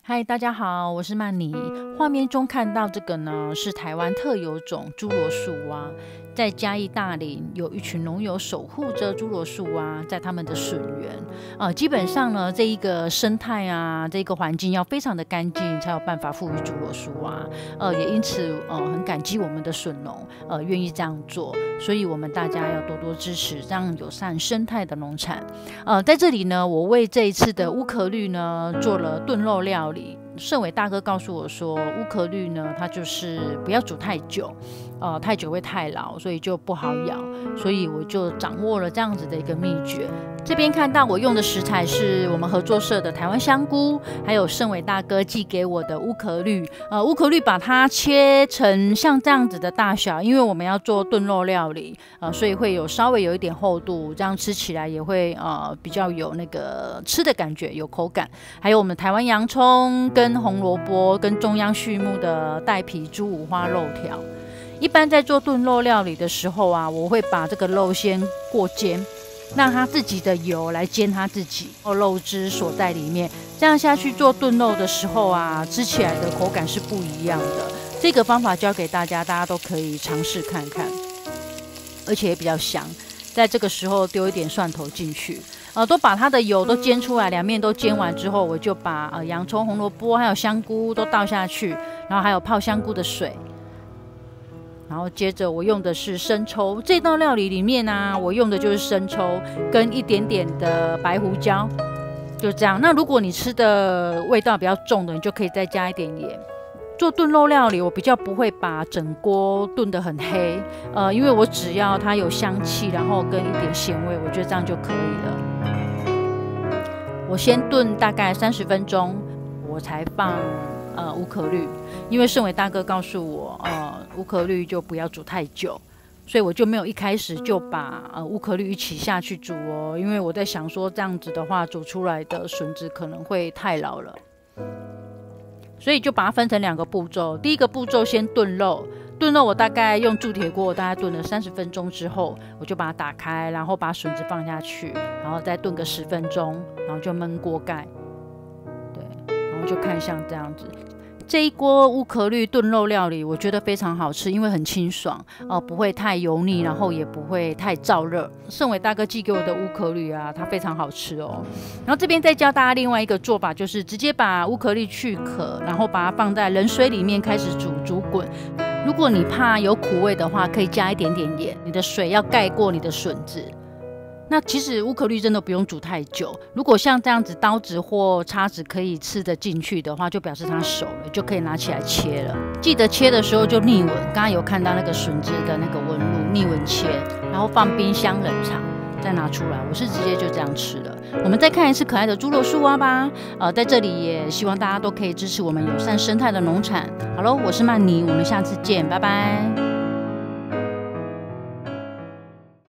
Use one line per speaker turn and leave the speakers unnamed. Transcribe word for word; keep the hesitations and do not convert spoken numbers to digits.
嗨，大家好，我是曼妮。画面中看到这个呢，是台湾特有种侏罗树蛙。在嘉义大林有一群农友守护着侏罗树蛙，在他们的笋园。呃，基本上呢，这一个生态啊，这个环境要非常的干净，才有办法富裕侏罗树蛙。呃，也因此呃很感激我们的笋农，呃愿意这样做。所以我们大家要多多支持这样友善生态的农产。呃，在这里呢，我为这一次的乌壳绿呢做了炖肉料理。盛伟大哥告诉我说，乌壳绿呢，它就是不要煮太久，呃，太久会太老，所以就不好咬。所以我就掌握了这样子的一个秘诀。这边看到我用的食材是我们合作社的台湾香菇，还有盛伟大哥寄给我的乌壳绿。呃，乌壳绿把它切成像这样子的大小，因为我们要做炖肉料理，呃，所以会有稍微有一点厚度，这样吃起来也会呃比较有那个吃的感觉，有口感。还有我们台湾洋葱跟红萝卜跟中央畜牧的带皮猪五花肉条。一般在做炖肉料理的时候啊，我会把这个肉先过煎，让它自己的油来煎它自己，肉汁锁在里面，这样下去做炖肉的时候啊，吃起来的口感是不一样的。这个方法教给大家，大家都可以尝试看看，而且也比较香。在这个时候丢一点蒜头进去，呃，都把它的油都煎出来，两面都煎完之后，我就把呃洋葱、红萝卜还有香菇都倒下去，然后还有泡香菇的水。然后接着我用的是生抽，这道料理里面啊，我用的就是生抽跟一点点的白胡椒，就这样。那如果你吃的味道比较重的，你就可以再加一点盐。做炖肉料理，我比较不会把整锅炖得很黑，呃，因为我只要它有香气，然后跟一点咸味，我觉得这样就可以了。我先炖大概三十分钟，我才放呃乌壳绿，因为盛伟大哥告诉我，呃乌壳绿就不要煮太久，所以我就没有一开始就把呃乌壳绿一起下去煮哦，因为我在想说这样子的话，煮出来的笋子可能会太老了，所以就把它分成两个步骤。第一个步骤先炖肉，炖肉我大概用铸铁锅，我大概炖了三十分钟之后，我就把它打开，然后把笋子放下去，然后再炖个十分钟，然后就焖锅盖，对，然后就看像这样子。这一锅乌壳绿炖肉料理，我觉得非常好吃，因为很清爽，呃，不会太油腻，然后也不会太燥热。盛伟大哥寄给我的乌壳绿啊，它非常好吃哦。然后这边再教大家另外一个做法，就是直接把乌壳绿去壳，然后把它放在冷水里面开始煮，煮滚。如果你怕有苦味的话，可以加一点点盐，你的水要盖过你的笋子。那其实乌壳绿真的不用煮太久，如果像这样子刀子或叉子可以吃得进去的话，就表示它熟了，就可以拿起来切了。记得切的时候就逆纹，刚刚有看到那个笋子的那个纹路，逆纹切，然后放冰箱冷藏，再拿出来。我是直接就这样吃了。我们再看一次可爱的侏罗树蛙吧。呃，在这里也希望大家都可以支持我们友善生态的农产。好喽，我是曼妮，我们下次见，拜拜。